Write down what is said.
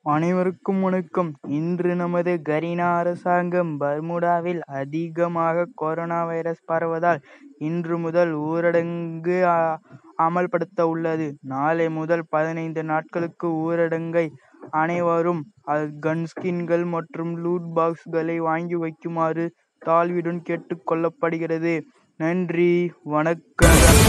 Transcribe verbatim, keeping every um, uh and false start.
அனைவருக்கும் வணக்கம். இன்று நமது கரீனா அரசாங்கம் பர்முடாவில் அதிகமாக கொரோனா வைரஸ் பரவுவதால் இன்று முதல் ஊரடங்கு அமல்படுத்த உள்ளது. நாளை முதல் பதினைந்து நாட்களுக்கு ஊரடங்கை அனைவரும் கன்ஸ்கின்கள் மற்றும் லூட் பாக்ஸ்களை வாங்கி வைக்குமாறு தாழ்வுடன் கேட்டுக் கொள்ளப்படுகிறது. நன்றி, வணக்கம்.